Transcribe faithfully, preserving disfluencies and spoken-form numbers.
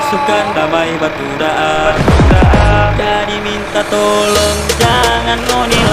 pasukan damai batu daan. Jadi minta tolong jangan ngoni